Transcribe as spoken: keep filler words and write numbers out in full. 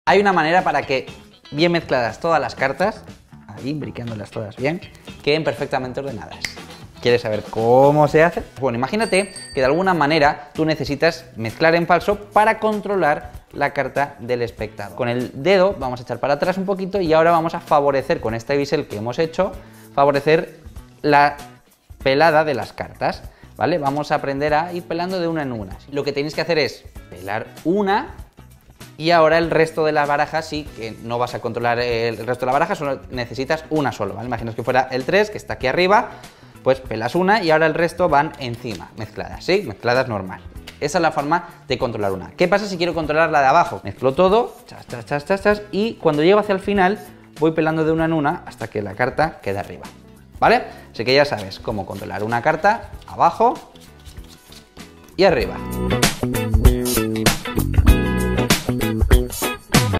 Hay una manera para que, bien mezcladas todas las cartas, ahí briqueándolas todas bien, queden perfectamente ordenadas. ¿Quieres saber cómo se hace? Bueno, imagínate que de alguna manera tú necesitas mezclar en falso para controlar la carta del espectador. Con el dedo vamos a echar para atrás un poquito y ahora vamos a favorecer con este bisel que hemos hecho, favorecer la pelada de las cartas, ¿vale? Vamos a aprender a ir pelando de una en una. Lo que tenéis que hacer es pelar una y ahora el resto de la baraja sí que no vas a controlar el resto de la baraja, solo necesitas una solo, ¿vale? Imaginaos que fuera el tres, que está aquí arriba, pues pelas una y ahora el resto van encima, mezcladas, ¿sí? Mezcladas normal. Esa es la forma de controlar una. ¿Qué pasa si quiero controlar la de abajo? Mezclo todo, chas, chas, chas, chas, chas, y cuando llego hacia el final voy pelando de una en una hasta que la carta quede arriba, ¿vale? Así que ya sabes cómo controlar una carta abajo y arriba.